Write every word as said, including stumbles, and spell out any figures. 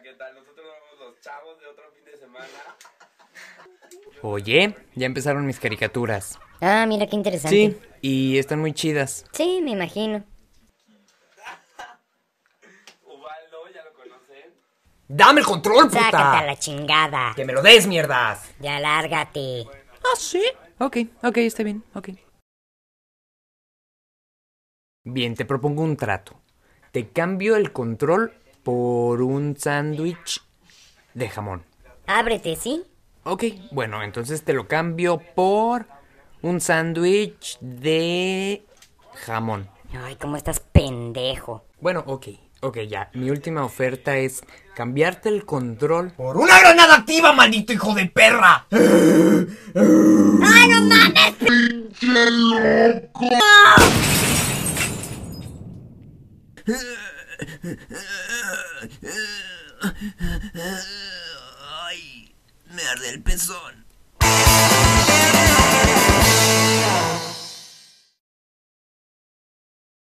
¿qué tal? Nosotros somos los chavos de otro fin de semana. Oye, ya empezaron mis caricaturas. Ah, mira qué interesante. Sí, y están muy chidas. Sí, me imagino. Ubaldo, ¿ya lo conocen? ¡Dame el control, puta! Sácate a la chingada. ¡Que me lo des, mierdas! Ya lárgate. ¿Ah, sí? Ok, ok, está bien, ok. Bien, te propongo un trato. Te cambio el control por un sándwich de jamón. Ábrete, ¿sí? Ok, bueno, entonces te lo cambio por un sándwich de jamón. Ay, cómo estás pendejo. Bueno, ok, ok, ya. Mi última oferta es cambiarte el control por una granada activa, maldito hijo de perra. ¡Ay, no mames! ¡Pinche loco! Ay, me arde el pezón.